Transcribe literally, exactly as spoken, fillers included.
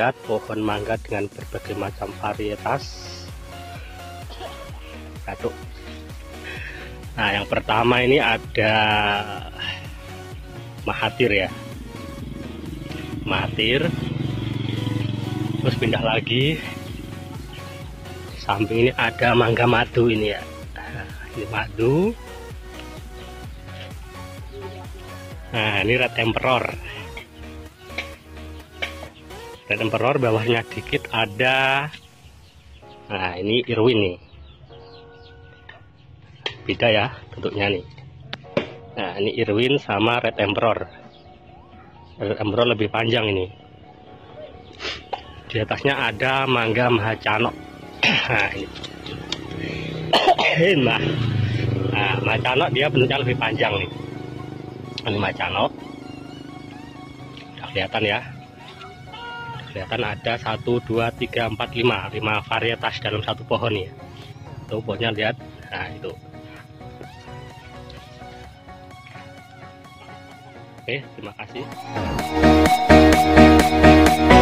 lihat pohon mangga dengan berbagai macam varietas. Satu. Nah, yang pertama ini ada Mahathir ya. Mahathir. Terus pindah lagi. Samping ini ada mangga madu ini ya. Nah, ini madu. Nah, ini Red Emperor. Red Emperor bawahnya dikit ada. Nah, ini Irwin nih. Beda ya bentuknya nih. Nah, ini Irwin sama Red Emperor. Red Emperor lebih panjang ini. Di atasnya ada mangga Mahacano. Nah, ini. Nah, nah, Mahacano dia bentuknya lebih panjang nih. Ini Mahacano. Udah kelihatan ya. Kelihatan ada satu, dua, tiga, empat, lima. lima varietas dalam satu pohon ya. Tuh pohonnya lihat. Nah, itu. Oke, terima kasih.